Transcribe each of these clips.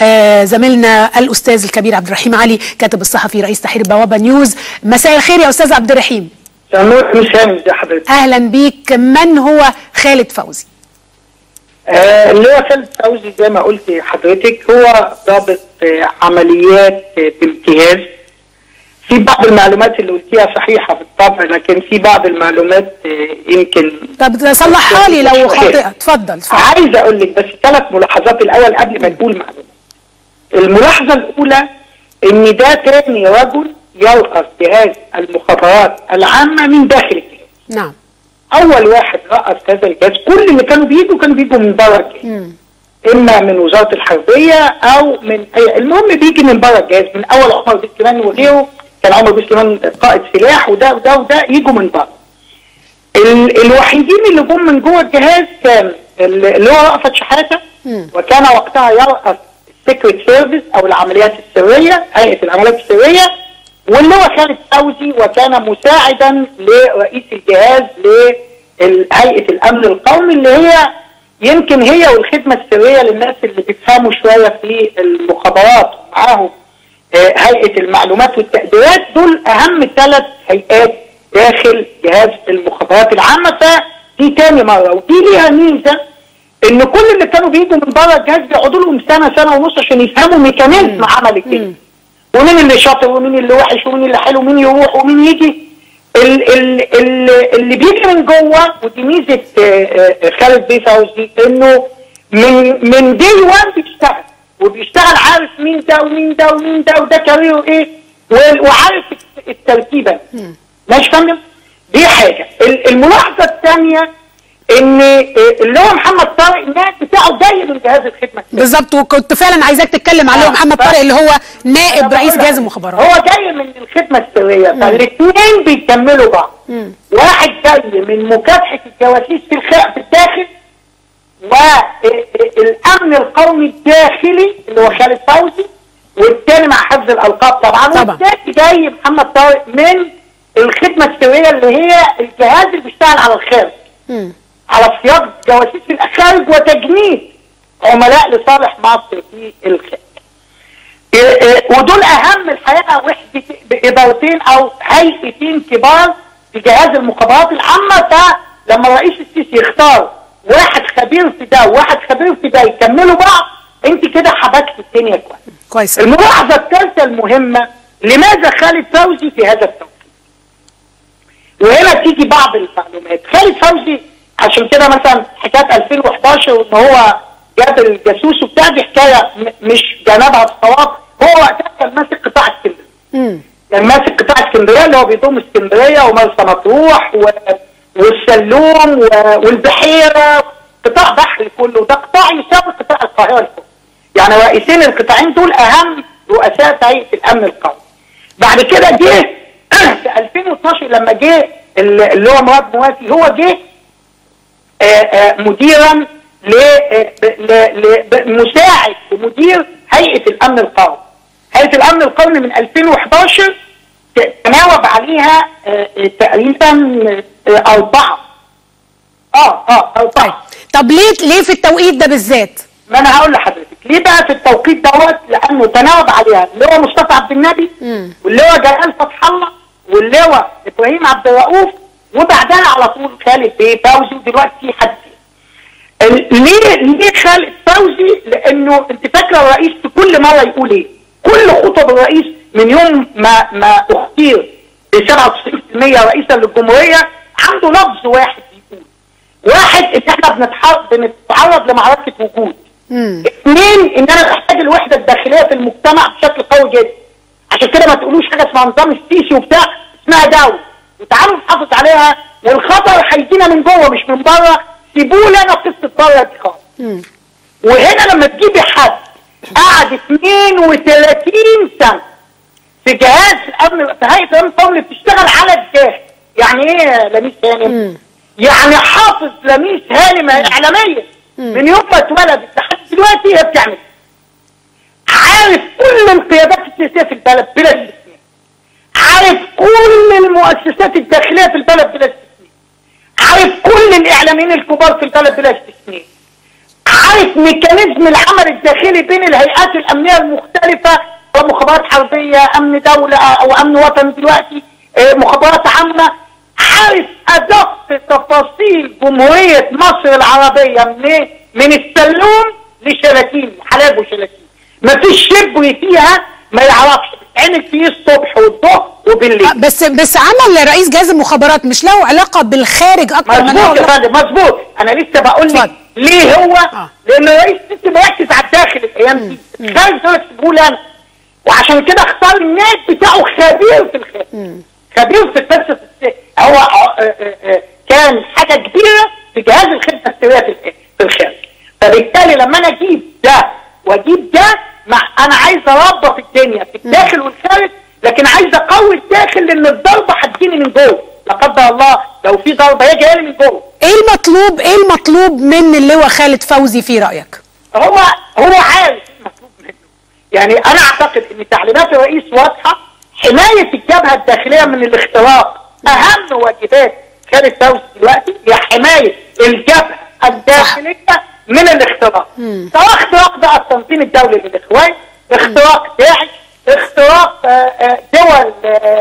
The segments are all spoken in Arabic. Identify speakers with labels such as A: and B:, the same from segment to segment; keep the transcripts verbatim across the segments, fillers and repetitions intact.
A: آه زميلنا الاستاذ الكبير عبد الرحيم علي كاتب الصحفي رئيس تحرير بوابه نيوز. مساء الخير يا استاذ عبد الرحيم.
B: سنور مش هاني ازي حضرتك؟
A: اهلا بيك. من هو خالد فوزي؟
B: آه اللي هو خالد فوزي زي ما قلت حضرتك هو ضابط آه عمليات آه بامتياز. في بعض المعلومات اللي قلتيها صحيحه بالطبع، لكن في بعض المعلومات آه يمكن
A: طب صلحها لي لو خاطئه. اتفضل.
B: عايز اقول لك بس ثلاث ملاحظات الاول قبل ما نقول معلومات. الملاحظه الاولى ان ده تاني رجل يرأس جهاز المخابرات العامه من داخل الجهاز.
A: نعم.
B: اول واحد رأس هذا الجهاز، كل اللي كانوا بيجوا كانوا بيجوا من بره الجهاز، اما من وزاره الحربيه او من أي، المهم بيجي من بره الجهاز، من اول عمر بن سليمان وغيره، كان عمر بن سليمان قائد سلاح وده وده وده يجوا من بره. ال الوحيدين اللي جم من جوه الجهاز كان اللي هو رأفت شحاته، وكان وقتها يرأس السيكريت سيرفيس او العمليات السريه، هيئه العمليات السريه، واللي هو خالد فوزي وكان مساعدا لرئيس الجهاز لهيئه الامن القومي، اللي هي يمكن هي والخدمه السريه للناس اللي بيفهموا شويه في المخابرات ومعاهم هيئه المعلومات والتقديرات، دول اهم ثلاث هيئات داخل جهاز المخابرات العامه. فدي تاني مره، ودي ليها ميزه ان كل اللي كانوا بيجوا من بره الجهاز بيقعدوا لهم سنه سنه ونص عشان يفهموا ميكانيزم عمل الجهاز، ومين اللي شاطر ومين اللي وحش ومين اللي حلو ومين يروح ومين يجي. ال ال ال اللي بيجي من جوه، ودي ميزه خالد بيه فوزي، انه من من دي واحد بيشتغل وبيشتغل عارف مين ده ومين ده ومين ده وده كاريره ايه، وعارف التركيبه. ماشي يا فندم؟ دي حاجه. الملاحظه الثانيه ان اللي هو محمد طارق النائب بتاعه جاي من جهاز الخدمه.
A: بالظبط، وكنت فعلا عايزاك تتكلم عليه. محمد طارق اللي هو نائب رئيس جهاز المخابرات،
B: هو جاي من الخدمه السريه، فالاثنين بيكملوا بعض. مم. واحد جاي من مكافحه الجواسيس في الخ... في الداخل والامن القومي الداخلي اللي هو خالد فوزي، والثاني مع حفظ الالقاب طبعا، طبعا. والثاني جاي محمد طارق من الخدمه السريه اللي هي الجهاز اللي بيشتغل على الخارج. مم. على صياغه جواسيس في الخارج وتجنيد عملاء لصالح مصر في الخارج. ودول اهم الحقيقه وحده ادارتين او هيئتين كبار في جهاز المخابرات العامه. فلما الرئيس السيسي يختار واحد خبير في ده وواحد خبير في ده يكملوا بعض، انت كده حبكت الدنيا كويس.
A: كويس.
B: الملاحظه الثالثه المهمه، لماذا خالد فوزي في هذا التوقيت؟ وهنا تيجي بعض المعلومات. خالد فوزي عشان كده مثلا حكايه ألفين وحداشر وان هو جاب الجاسوس وبتاع، دي حكايه مش جنبها الصواب. هو وقتها كان ماسك قطاع اسكندريه. كان ماسك قطاع اسكندريه اللي هو بيضم اسكندريه ومرسى مطروح والسلوم والبحيره، قطاع بحري كله، ده قطاع يساوي قطاع القاهره الكل. يعني رئيسين القطاعين دول اهم رؤساء هيئه الامن القومي. بعد كده جه في ألفين واثناشر لما جه اللي هو مراد موافي، هو جه آآ آآ مديرا لمساعد مدير هيئه الامن القومي. هيئه الامن القومي من ألفين وحداشر تناوب عليها تقريبا اربعه. اه اه اربعه.
A: طب ليه ليه في التوقيت ده بالذات؟
B: ما انا هقول لحضرتك ليه بقى في التوقيت دوت، لانه تناوب عليها اللي هو مصطفى عبد النبي، واللي هو جلال فتح الله، واللي هو ابراهيم عبد الرؤوف، وبعدها على طول خالد بيه فوزي، ودلوقتي حد. ليه ليه خالد فوزي؟ لانه انت فاكره الرئيس في كل مره يقول ايه؟ كل خطب الرئيس من يوم ما ما اختير ب سبعة وتسعين بالمية رئيسا للجمهوريه عنده لفظ واحد بيقول. واحد، ان احنا بنتعرض لمعركه وجود. اثنين، ان انا محتاج الوحده الداخليه في المجتمع بشكل قوي جدا. عشان كده ما تقولوش حاجه اسمها نظام السيسي وبتاع، اسمها دوله، وتعالوا نحافظ عليها، والخطر هيجينا من جوه مش من بره. سيبوا لنا قصه بره دي خالص. وهنا لما تجيبي حد قعد اثنين وثلاثين سنه في جهاز الامن في هيئه الامن القومي بتشتغل على الجهاز، يعني ايه لميس هانم؟ يعني حافظ لميس هانم اعلاميا من يوم ما اتولدت لحد دلوقتي هي بتعمل. عارف كل القيادات السياسيه في البلد بلا استثناء. عارف كل المؤسسات الداخليه في البلد بلا استثناء. عارف كل الاعلاميين الكبار في البلد بلا استثناء. عارف عارف ميكانيزم العمل الداخلي بين الهيئات الامنيه المختلفه، مخابرات حربيه، امن دوله او امن وطني دلوقتي، مخابرات عامه. عارف ادق تفاصيل جمهوريه مصر العربيه من من السلوم لشلاتين، حلاب وشلاتين. مفيش شبر فيها ما يعرفش، بتتعمل فيه الصبح والظهر وبالليل.
A: بس بس عمل رئيس جهاز المخابرات مش له علاقه بالخارج اكتر من
B: مظبوط يا فندم، مظبوط. انا لسه بقول لك ليه هو آه. لان الرئيس السيسي مركز على الداخل الايام دي، الخارج ده بقول انا، وعشان كده اختار النائب بتاعه خبير في الخارج، خبير في قصه هو آآ آآ كان حاجه كبيره في جهاز الخدمه السريه في الخارج. فبالتالي لما انا اجيب ده واجيب ده، مع انا عايز اربط الدنيا في الداخل والخارج، لكن عايز اقوي الداخل لان الضربه هتجيني من جوه، لا قدر الله لو في ضربه هي جايه لي من جوه.
A: ايه المطلوب ايه المطلوب من اللواء خالد فوزي في رايك؟
B: هو هو عارف المطلوب منه. يعني انا اعتقد ان تعليمات الرئيس واضحه، حمايه الجبهه الداخليه من الاختراق اهم واجبات خالد فوزي دلوقتي، هي حمايه الجبهه الداخليه من الاختراق. سواء اختراق بقى التنظيم الدولي للاخوان، اختراق داعش، اختراق دول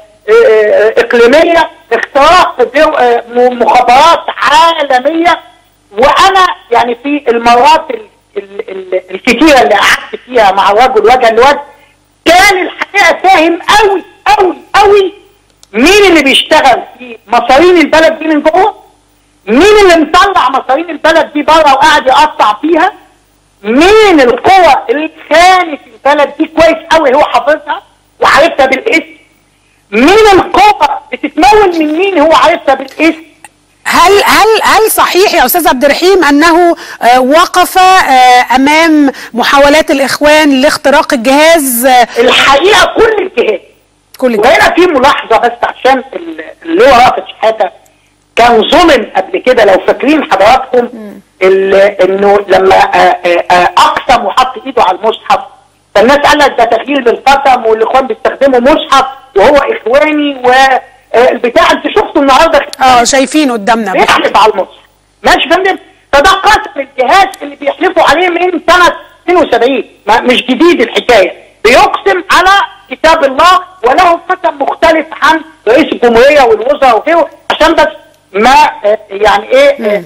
B: اقليميه، اختراق مخابرات عالميه. وانا يعني في المرات الكثيره اللي قعدت فيها مع الرجل وجها لوجه، كان الحقيقه فاهم قوي قوي قوي مين اللي بيشتغل في مصارين البلد دي من جوه، مين اللي مطلع مصارين البلد دي بره وقاعد يقطع فيها، مين القوى اللي كانت في البلد دي كويس قوي هو حافظها وعارفها بالاسم، مين القوى بتتمول من مين هو عارفها بالاسم.
A: هل هل هل صحيح يا استاذ عبد الرحيم انه آه وقف آه امام محاولات الاخوان لاختراق الجهاز؟ آه
B: الحقيقه كل الجهاز كل الجهاز. وهنا في ملاحظه بس عشان اللواء رافت شحاته كان ظلم قبل كده، لو فاكرين حضراتكم انه لما اقسم وحط ايده على المصحف، فالناس قال لك ده تغيير بالقسم والاخوان بيستخدموا مصحف وهو اخواني والبتاع. انت شفتوا النهارده
A: اه شايفين قدامنا
B: بيحلف على المصحف، ماشي يا فندم؟ فده قسم الجهاز اللي بيحلفوا عليه من سنه اثنين وسبعين، مش جديد الحكايه، بيقسم على كتاب الله وله قسم مختلف عن رئيس الجمهوريه والوزراء وغيره، عشان بس ما يعني ايه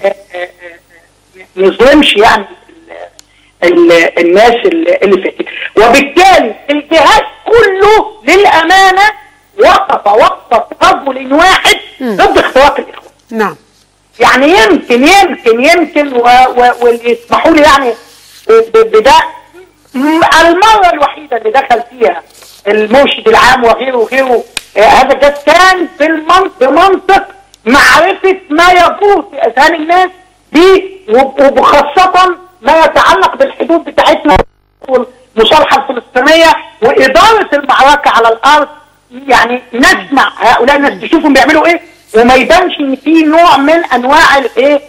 B: نظلمش يعني ال ال الناس اللي فاتت. وبالتالي الجهاز كله للامانه وقف وقف رجل واحد ضد اختراق الاخوان.
A: نعم.
B: يعني يمكن يمكن يمكن واللي يسمحوا لي يعني بده المره الوحيده اللي دخل فيها المرشد العام وغيره وغيره هذا الجهاز كان بمنطق معرفه ما يدور في اذهان الناس دي، وخاصه ما يتعلق بالحدود بتاعتنا والمصالحه الفلسطينيه واداره المعركه على الارض. يعني نسمع هؤلاء الناس تشوفهم بيعملوا ايه وما يبانش ان في نوع من انواع الايه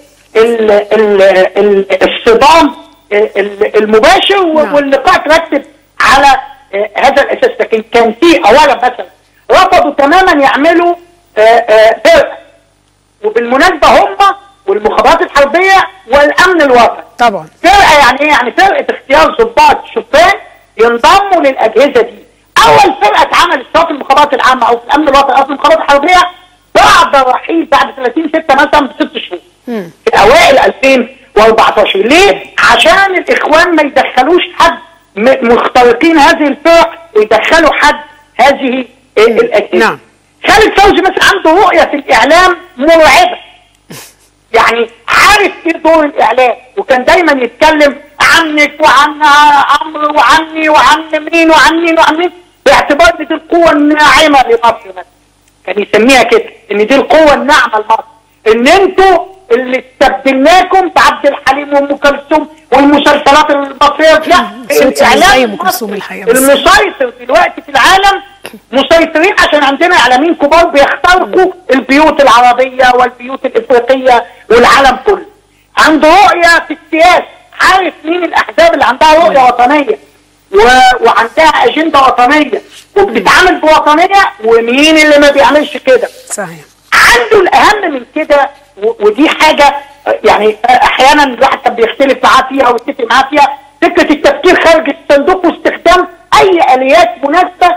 B: الصدام المباشر واللقاء ترتب على هذا الاساس. لكن كان في اولا مثلا رفضوا تماما يعملوا فرقه، وبالمناسبه هم والمخابرات الحربيه والامن الوطني
A: طبعا
B: فرقه. يعني ايه؟ يعني فرقه اختيار ضباط شبان ينضموا للاجهزه دي. اول فرقه اتعملت سواء في المخابرات العامه او في الامن الوطني او في المخابرات الحربيه بعد الرحيل بعد ثلاثين ستة مثلا بست شهور في اوائل ألفين وأربعتاشر. ليه؟ عشان الاخوان ما يدخلوش حد مخترقين هذه الفرق ويدخلوا حد هذه الاجهزه.
A: نعم.
B: خالد فوزي مثلا عنده رؤيه في الاعلام مرعبه، يعني عارف ايه دور الاعلام، وكان دايما يتكلم عنك وعن عمرو وعني وعن مين وعن مين وعن مين باعتبار ان دي القوه الناعمه لمصر مثلا. كان يسميها كده ان دي القوه الناعمه لمصر، ان انتوا اللي استبدلناكم بعبد الحليم وام كلثوم والمسلسلات المصريه. لا، الاعلام المسيطر دلوقتي في العالم مسيطرين عشان عندنا اعلاميين كبار بيخترقوا البيوت العربيه والبيوت الافريقيه والعالم كله. عنده رؤيه في السياسه، عارف مين الاحزاب اللي عندها رؤيه وطنيه و... وعندها اجنده وطنيه وبتتعامل بوطنيه، ومين اللي ما بيعملش كده.
A: صحيح.
B: عنده الاهم من كده و... ودي حاجه يعني احيانا الواحد كان بيختلف معاه فيها ويتفق معاه فيها، فكره التفكير خارج الصندوق واستخدام اي اليات مناسبه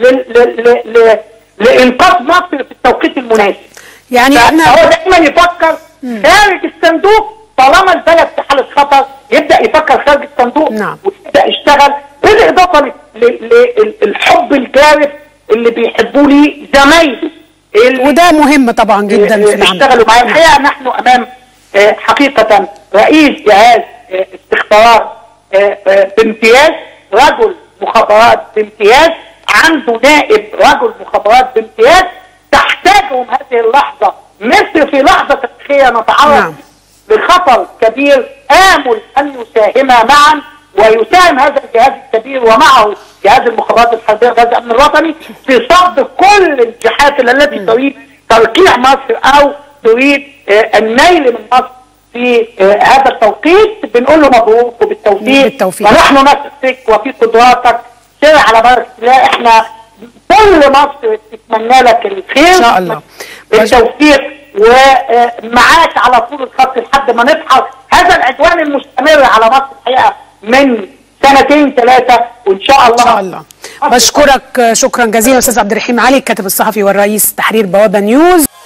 B: لانقاذ مصر في التوقيت المناسب.
A: يعني احنا
B: هو دايما يفكر خارج الصندوق، طالما البلد في حاله خطر يبدا يفكر خارج الصندوق.
A: نعم.
B: ويبدا يشتغل، بالاضافه للحب الجارف اللي بيحبوه لي زمايله،
A: وده مهم طبعا جدا في العمل.
B: اشتغلوا معايا. الحقيقه نحن امام حقيقه رئيس جهاز استخبارات بامتياز، رجل مخابرات بامتياز، عنده نائب رجل مخابرات بامتياز، تحتاجهم هذه اللحظه. مصر في لحظه تاريخيه نتعرض
A: نعم.
B: لخطر كبير، آمل ان يساهما معا، ويساهم هذا الجهاز الكبير ومعه جهاز المخابرات الحربيه وجهاز الامن الوطني في صد كل الجهات التي تريد تركيع مصر او تريد النيل من مصر في هذا التوقيت. بنقول له مبروك وبالتوفيق،
A: بالتوفيق،
B: ونحن نثق وفي قدراتك. سير على بركه الله. احنا كل مصر تتمنى لك الخير
A: ان شاء الله،
B: بالتوفيق، ومعاك على طول الخط لحد ما نفحص هذا العدوان المستمر على مصر الحقيقه من سنتين ثلاثه، وان شاء الله.
A: ان شاء الله. بشكرك شكرا جزيلا استاذ عبد الرحيم علي، الكاتب الصحفي والرئيس تحرير بوابه نيوز.